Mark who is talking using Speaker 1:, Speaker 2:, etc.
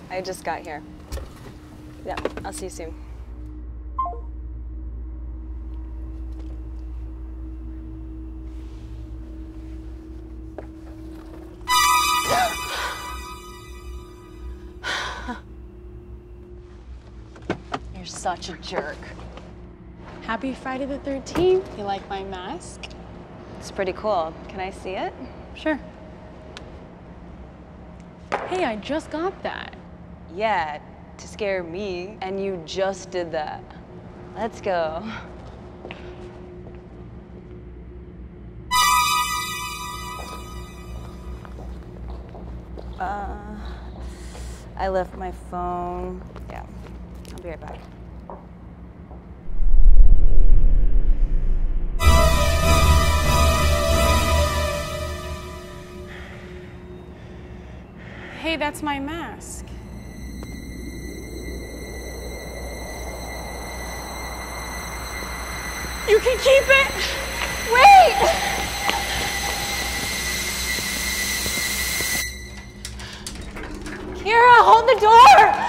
Speaker 1: I just got here. Yeah, I'll see you soon.
Speaker 2: You're such a jerk.
Speaker 3: Happy Friday the 13th. You like my mask?
Speaker 1: It's pretty cool. Can I see it?
Speaker 3: Sure. Hey, I just got that.
Speaker 1: Yeah, to scare me, and you just did that. Let's go. I left my phone. Yeah, I'll be right back.
Speaker 3: Hey, that's my mask. You can keep it! Wait!
Speaker 1: Kira, hold the door!